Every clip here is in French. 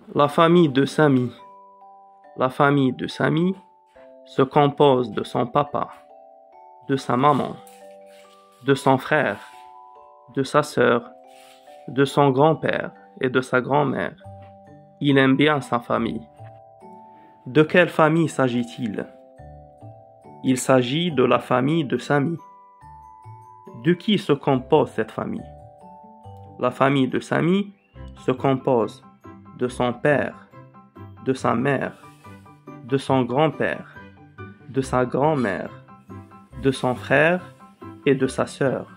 La famille de Samy. La famille de Samy se compose de son papa, de sa maman, de son frère, de sa sœur, de son grand-père et de sa grand-mère. Il aime bien sa famille. De quelle famille s'agit-il? Il s'agit de la famille de Samy. De qui se compose cette famille? La famille de Samy se compose de son père, de sa mère, de son grand-père, de sa grand-mère, de son frère et de sa sœur.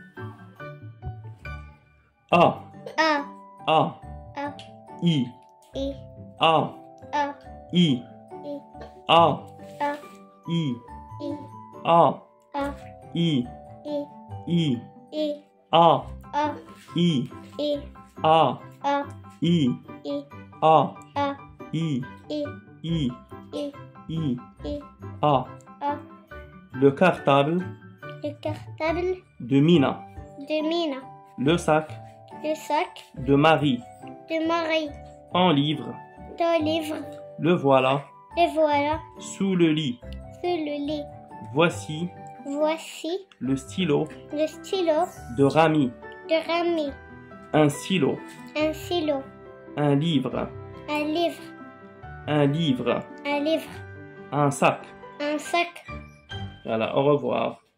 A, A, A, A, I, I, A, A, I, I, A, A, I, I, A, A, I, I, I, I, A, A, I, I, A, A, I, I, A, A, I, I, I, I, I, I, A. A. Le cartable Le cartable de Mina. de Mina. Le sac Le sac de Marie. de Marie. En livre. Ton livre. Le voilà Le voilà sous le lit. sous le lit. Voici Voici le stylo le stylo de Rami. de Rami. Un stylo. Un stylo. Un livre. Un livre. Un livre. Un livre. Un sac. Un sac. Voilà, au revoir.